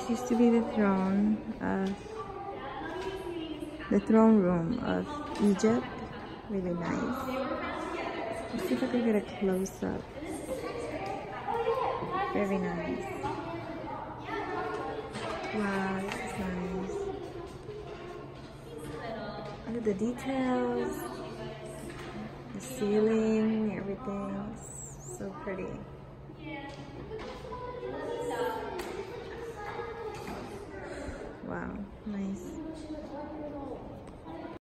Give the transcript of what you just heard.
used to be the throne room of Egypt. Really nice. Let's see if I can get a close-up. Very nice. Wow, this is nice. Look at the details. The ceiling, everything. It's so pretty. Wow, nice.